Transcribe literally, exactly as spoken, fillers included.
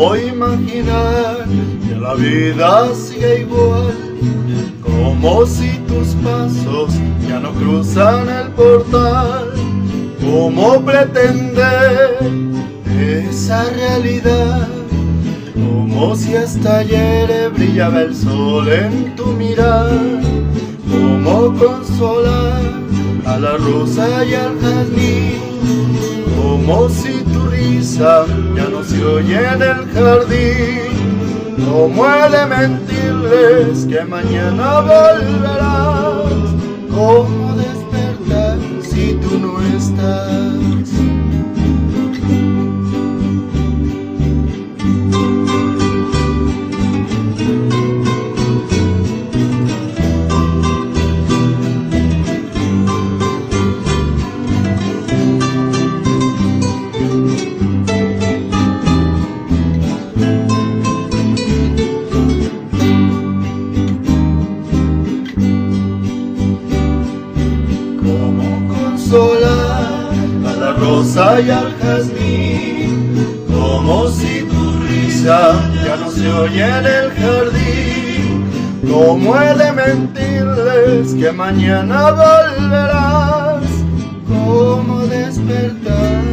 ¿Cómo imaginar que la vida sigue igual? Como si tus pasos ya no cruzan el portal. ¿Cómo pretender esa realidad? Como si hasta ayer brillaba el sol en tu mirar. ¿Cómo consolar a la rosa y al jazmín? Como si tu risa ya no se oye en el jardín. ¿Cómo he de mentirles que mañana volverás? ¿Cómo despertar si tú no estás? A la rosa y al jazmín, como si tu risa ya no se oye en el jardín. ¿Cómo he de mentirles que mañana volverás? ¿Cómo despertar?